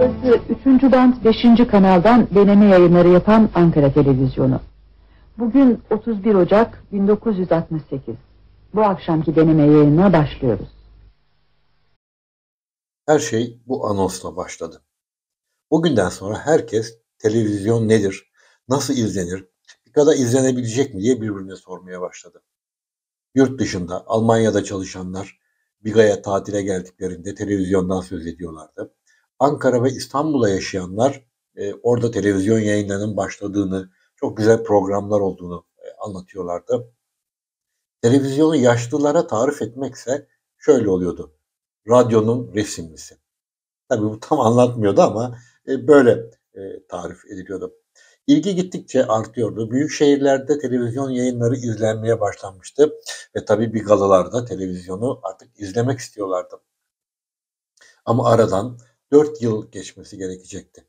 Burası 3. band 5. kanaldan deneme yayınları yapan Ankara Televizyonu. Bugün 31 Ocak 1968. Bu akşamki deneme yayınına başlıyoruz. Her şey bu anonsla başladı. O günden sonra herkes televizyon nedir, nasıl izlenir, bir kadar izlenebilecek mi diye birbirine sormaya başladı. Yurt dışında, Almanya'da çalışanlar Biga'ya tatile geldiklerinde televizyondan söz ediyorlardı. Ankara ve İstanbul'da yaşayanlar orada televizyon yayınlarının başladığını, çok güzel programlar olduğunu anlatıyorlardı. Televizyonu yaşlılara tarif etmekse şöyle oluyordu. Radyonun resimlisi. Tabii bu tam anlatmıyordu ama böyle tarif ediliyordu. İlgi gittikçe artıyordu. Büyük şehirlerde televizyon yayınları izlenmeye başlanmıştı. Ve tabii Bigalılar televizyonu artık izlemek istiyorlardı. Ama aradan 4 yıl geçmesi gerekecekti.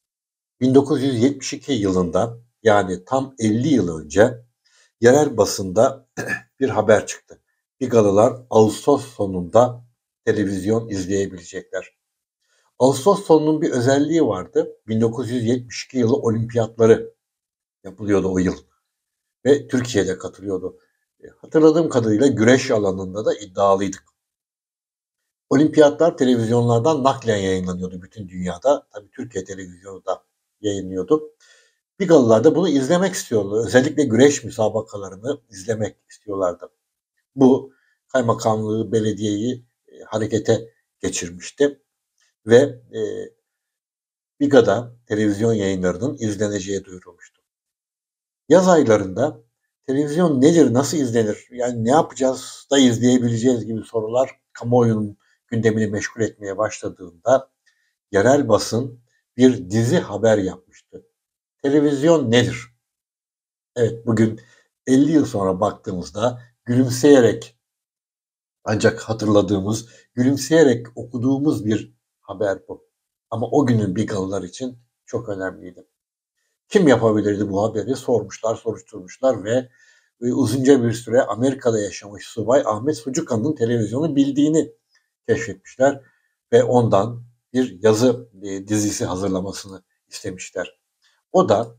1972 yılında, yani tam 50 yıl önce yerel basında bir haber çıktı. Bigalılar Ağustos sonunda televizyon izleyebilecekler. Ağustos sonunun bir özelliği vardı. 1972 yılı olimpiyatları yapılıyordu o yıl ve Türkiye'de katılıyordu. Hatırladığım kadarıyla güreş alanında da iddialıydık. Olimpiyatlar televizyonlardan naklen yayınlanıyordu bütün dünyada. Tabii Türkiye televizyonu da yayınlıyordu. Bigalılar da bunu izlemek istiyordu. Özellikle güreş müsabakalarını izlemek istiyorlardı. Bu kaymakamlığı, belediyeyi harekete geçirmişti ve Biga'da televizyon yayınlarının izleneceği duyurulmuştu. Yaz aylarında televizyon nedir, nasıl izlenir, yani ne yapacağız da izleyebileceğiz gibi sorular kamuoyunun gündemini meşgul etmeye başladığında yerel basın bir dizi haber yapmıştı. Televizyon nedir? Evet, bugün 50 yıl sonra baktığımızda gülümseyerek ancak hatırladığımız, gülümseyerek okuduğumuz bir haber bu. Ama o günün Bigalılar için çok önemliydi. Kim yapabilirdi bu haberi? Sormuşlar, soruşturmuşlar ve uzunca bir süre Amerika'da yaşamış subay Ahmet Sucuka'nın televizyonu bildiğini keşfetmişler ve ondan bir yazı dizisi hazırlamasını istemişler. O da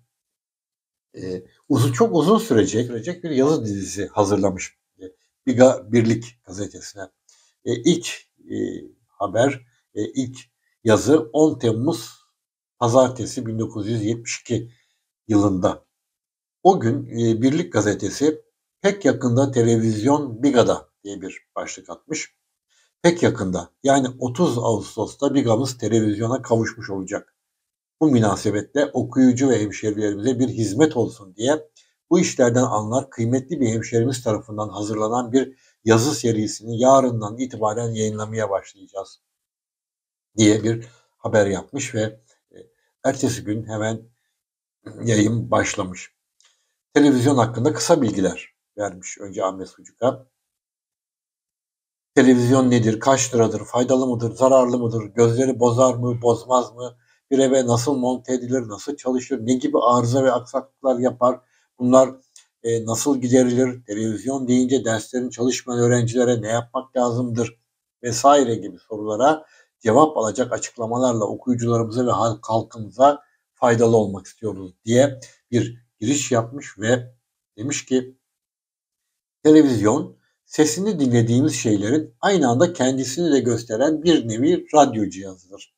çok uzun sürecek bir yazı dizisi hazırlamış Biga Birlik gazetesine. İlk haber, ilk yazı 10 Temmuz Pazartesi 1972 yılında. O gün Birlik gazetesi pek yakında televizyon Biga'da diye bir başlık atmış. Pek yakında, yani 30 Ağustos'ta Biga'mız televizyona kavuşmuş olacak. Bu münasebetle okuyucu ve hemşerilerimize bir hizmet olsun diye bu işlerden anlar kıymetli bir hemşerimiz tarafından hazırlanan bir yazı serisini yarından itibaren yayınlamaya başlayacağız diye bir haber yapmış ve ertesi gün hemen yayın başlamış. Televizyon hakkında kısa bilgiler vermiş önce Ahmet Sucuk'a. Televizyon nedir, kaç liradır, faydalı mıdır, zararlı mıdır, gözleri bozar mı, bozmaz mı, bir eve nasıl monte edilir, nasıl çalışır, ne gibi arıza ve aksaklıklar yapar, bunlar nasıl giderilir, televizyon deyince derslerin çalışmayan öğrencilere ne yapmak lazımdır vesaire gibi sorulara cevap alacak açıklamalarla okuyucularımıza ve halkımıza faydalı olmak istiyoruz diye bir giriş yapmış ve demiş ki televizyon sesini dinlediğimiz şeylerin aynı anda kendisini de gösteren bir nevi radyo cihazıdır.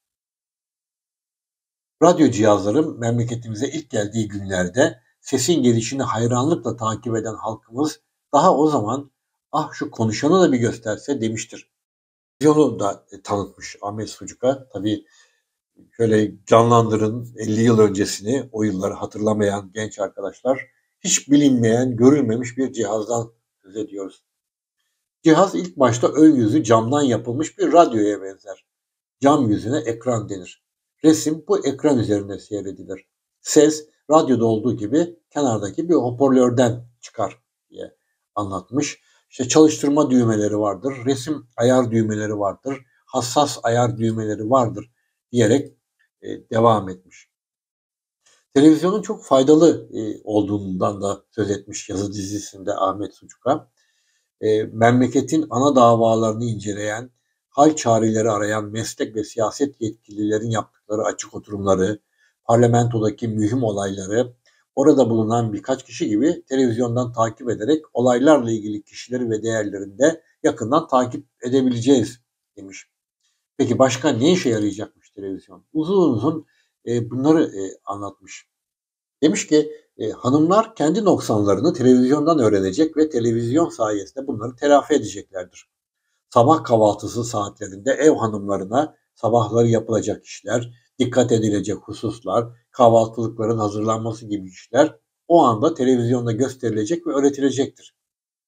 Radyo cihazları memleketimize ilk geldiği günlerde sesin gelişini hayranlıkla takip eden halkımız daha o zaman ah şu konuşanı da bir gösterse demiştir. Televizyonu da tanıtmış Ahmet Sucuk'a. Tabii şöyle canlandırın 50 yıl öncesini, o yılları hatırlamayan genç arkadaşlar, hiç bilinmeyen, görülmemiş bir cihazdan söz ediyoruz. Cihaz ilk başta ön yüzü camdan yapılmış bir radyoya benzer. Cam yüzüne ekran denir. Resim bu ekran üzerinde seyredilir. Ses radyoda olduğu gibi kenardaki bir hoparlörden çıkar diye anlatmış. İşte çalıştırma düğmeleri vardır, resim ayar düğmeleri vardır, hassas ayar düğmeleri vardır diyerek devam etmiş. Televizyonun çok faydalı olduğundan da söz etmiş yazı dizisinde Ahmet Sucuk'a. Memleketin ana davalarını inceleyen, hal çareleri arayan meslek ve siyaset yetkililerin yaptıkları yaptıkları açık oturumları, parlamentodaki mühim olayları, orada bulunan birkaç kişi gibi televizyondan takip ederek olaylarla ilgili kişileri ve değerlerini de yakından takip edebileceğiz demiş. Peki başka ne işe yarayacakmış televizyon? Uzun uzun bunları anlatmış. Demiş ki hanımlar kendi noksanlarını televizyondan öğrenecek ve televizyon sayesinde bunları telafi edeceklerdir. Sabah kahvaltısı saatlerinde ev hanımlarına sabahları yapılacak işler, dikkat edilecek hususlar, kahvaltılıkların hazırlanması gibi işler o anda televizyonda gösterilecek ve öğretilecektir.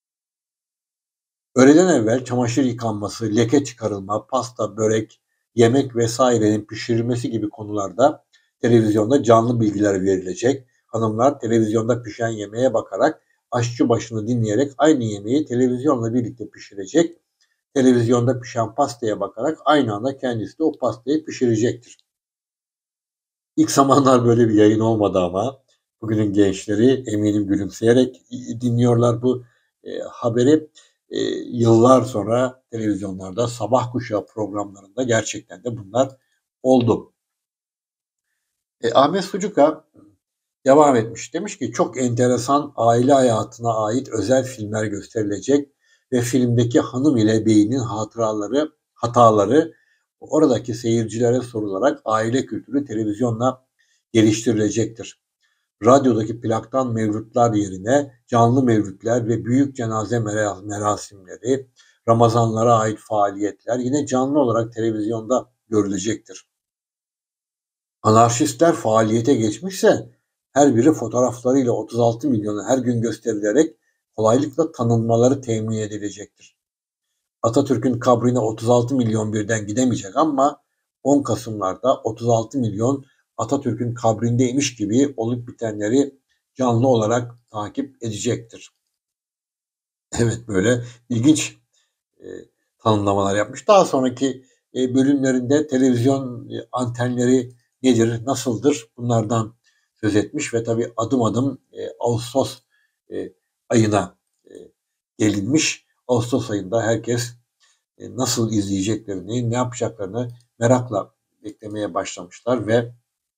Öğleden evvel çamaşır yıkanması, leke çıkarılma, pasta, börek, yemek vesairenin pişirilmesi gibi konularda televizyonda canlı bilgiler verilecek. Hanımlar televizyonda pişen yemeğe bakarak aşçı başını dinleyerek aynı yemeği televizyonla birlikte pişirecek. Televizyonda pişen pastaya bakarak aynı anda kendisi de o pastayı pişirecektir. İlk zamanlar böyle bir yayın olmadı ama bugünün gençleri eminim gülümseyerek dinliyorlar bu haberi. Yıllar sonra televizyonlarda sabah kuşağı programlarında gerçekten de bunlar oldu. Ahmet Sucuka devam etmiş. Demiş ki çok enteresan aile hayatına ait özel filmler gösterilecek ve filmdeki hanım ile beyinin hataları oradaki seyircilere sorularak aile kültürü televizyonla geliştirilecektir. Radyodaki plaktan mevlütler yerine canlı mevlütler ve büyük cenaze merasimleri, Ramazanlara ait faaliyetler yine canlı olarak televizyonda görülecektir. Anarşistler faaliyete geçmişse her biri fotoğraflarıyla 36 milyona her gün gösterilerek kolaylıkla tanınmaları temin edilecektir. Atatürk'ün kabrine 36 milyon birden gidemeyecek ama 10 Kasımlarda 36 milyon Atatürk'ün kabrindeymiş gibi olup bitenleri canlı olarak takip edecektir. Evet, böyle ilginç tanımlamalar yapmış. Daha sonraki bölümlerinde televizyon antenleri nedir, nasıldır bunlardan söz etmiş ve tabii adım adım Ağustos ayına gelinmiş. Ağustos ayında herkes nasıl izleyeceklerini, ne yapacaklarını merakla beklemeye başlamışlar ve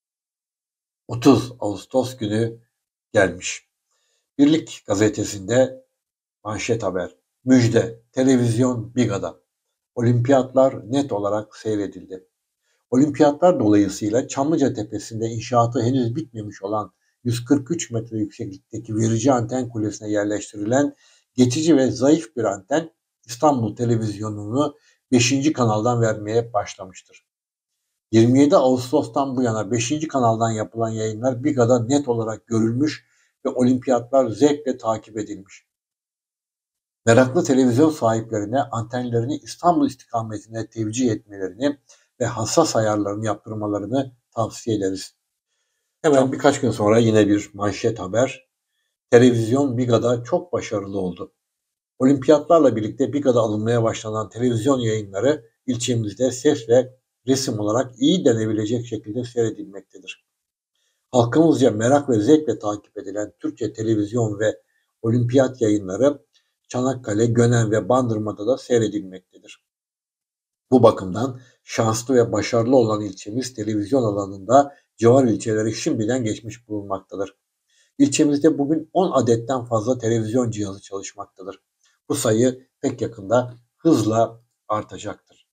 30 Ağustos günü gelmiş. Birlik gazetesinde manşet haber. Müjde, televizyon Biga'da. Olimpiyatlar net olarak seyredildi. Olimpiyatlar dolayısıyla Çamlıca Tepesi'nde inşaatı henüz bitmemiş olan 143 metre yükseklikteki verici anten kulesine yerleştirilen geçici ve zayıf bir anten İstanbul Televizyonu'nu 5. kanaldan vermeye başlamıştır. 27 Ağustos'tan bu yana 5. kanaldan yapılan yayınlar Biga'da net olarak görülmüş ve olimpiyatlar zevkle takip edilmiş. Meraklı televizyon sahiplerine antenlerini İstanbul istikametine tevcih etmelerini ve hassas ayarlarını yaptırmalarını tavsiye ederiz. Hemen birkaç gün sonra yine bir manşet haber. Televizyon Biga'da çok başarılı oldu. Olimpiyatlarla birlikte Biga'da alınmaya başlanan televizyon yayınları ilçemizde ses ve resim olarak iyi denebilecek şekilde seyredilmektedir. Halkımızca merak ve zevkle takip edilen Türkçe televizyon ve olimpiyat yayınları Çanakkale, Gönen ve Bandırma'da da seyredilmektedir. Bu bakımdan şanslı ve başarılı olan ilçemiz televizyon alanında civar ilçeleri şimdiden geçmiş bulunmaktadır. İlçemizde bugün 10 adetten fazla televizyon cihazı çalışmaktadır. Bu sayı pek yakında hızla artacaktır.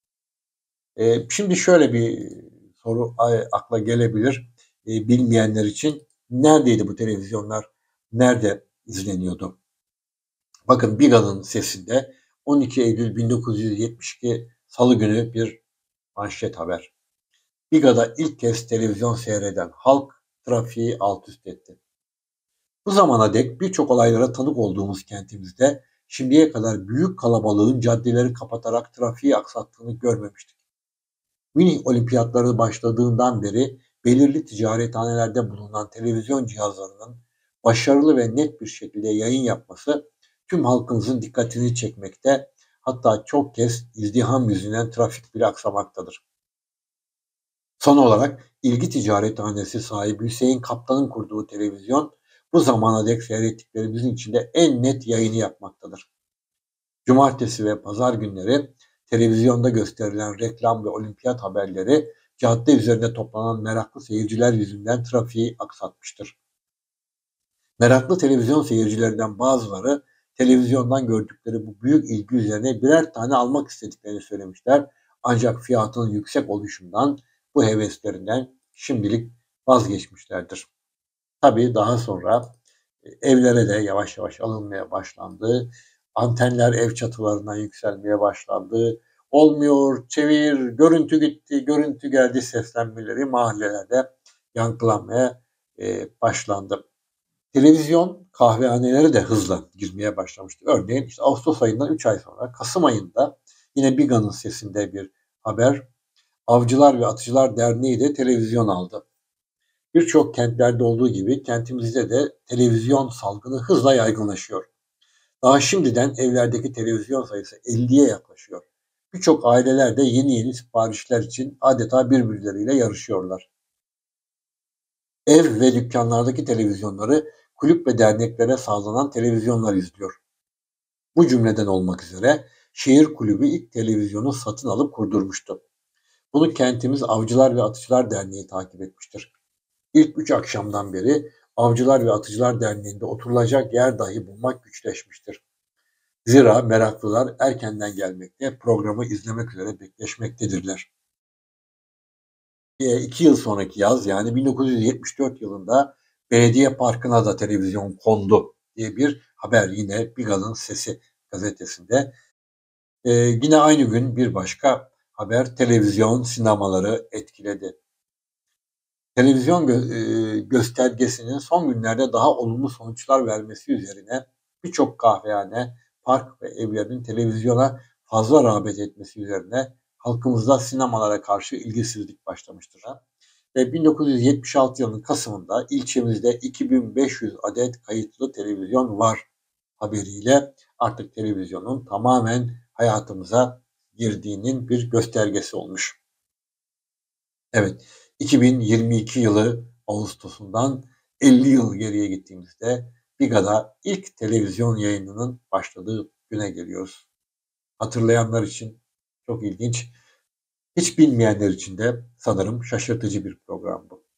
Şimdi şöyle bir soru akla gelebilir bilmeyenler için. Neredeydi bu televizyonlar? Nerede izleniyordu? Bakın Biga'nın sesinde 12 Eylül 1972 Salı günü bir manşet haber. Biga'da ilk kez televizyon seyreden halk trafiği alt üst etti. Bu zamana dek birçok olaylara tanık olduğumuz kentimizde şimdiye kadar büyük kalabalığın caddeleri kapatarak trafiği aksattığını görmemiştik. Mini olimpiyatları başladığından beri belirli ticarethanelerde bulunan televizyon cihazlarının başarılı ve net bir şekilde yayın yapması tüm halkımızın dikkatini çekmekte, hatta çok kez izdiham yüzünden trafik bile aksamaktadır. Son olarak İlgi Ticarethanesi sahibi Hüseyin Kaptan'ın kurduğu televizyon bu zamana dek seyrettiklerimizin içinde en net yayını yapmaktadır. Cumartesi ve pazar günleri televizyonda gösterilen reklam ve olimpiyat haberleri cadde üzerinde toplanan meraklı seyirciler yüzünden trafiği aksatmıştır. Meraklı televizyon seyircilerinden bazıları televizyondan gördükleri bu büyük ilgi üzerine birer tane almak istediklerini söylemişler. Ancak fiyatının yüksek oluşundan bu heveslerinden şimdilik vazgeçmişlerdir. Tabii daha sonra evlere de yavaş yavaş alınmaya başlandı. Antenler ev çatılarından yükselmeye başlandı. Olmuyor, çevir, görüntü gitti, görüntü geldi seslenmeleri mahallelerde yankılanmaya başlandı. Televizyon kahvehanelere de hızla girmeye başlamıştı. Örneğin işte Ağustos ayından 3 ay sonra Kasım ayında yine Biga'nın sesinde bir haber. Avcılar ve Atıcılar Derneği de televizyon aldı. Birçok kentlerde olduğu gibi kentimizde de televizyon salgını hızla yaygınlaşıyor. Daha şimdiden evlerdeki televizyon sayısı 50'ye yaklaşıyor. Birçok aileler de yeni siparişler için adeta birbirleriyle yarışıyorlar. Ev ve dükkanlardaki televizyonları kulüp ve derneklere sağlanan televizyonlar izliyor. Bu cümleden olmak üzere şehir kulübü ilk televizyonu satın alıp kurdurmuştu. Bunu kentimiz Avcılar ve Atıcılar Derneği takip etmiştir. İlk 3 akşamdan beri Avcılar ve Atıcılar Derneği'nde oturulacak yer dahi bulmak güçleşmiştir. Zira meraklılar erkenden gelmekte, programı izlemek üzere bekleşmektedirler. 2 yıl sonraki yaz yani 1974 yılında Belediye Parkı'na da televizyon kondu diye bir haber yine Biga'nın Sesi gazetesinde. Yine aynı gün bir başka haber televizyon sinemaları etkiledi. Televizyon göstergesinin son günlerde daha olumlu sonuçlar vermesi üzerine birçok kahvehane, park ve evlerin televizyona fazla rağbet etmesi üzerine halkımızda sinemalara karşı ilgisizlik başlamıştır. Ve 1976 yılının Kasım'ında ilçemizde 2500 adet kayıtlı televizyon var haberiyle artık televizyonun tamamen hayatımıza girdiğinin bir göstergesi olmuş. Evet, 2022 yılı Ağustos'undan 50 yıl geriye gittiğimizde Biga'da ilk televizyon yayınının başladığı güne geliyoruz. Hatırlayanlar için çok ilginç, hiç bilmeyenler için de sanırım şaşırtıcı bir program bu.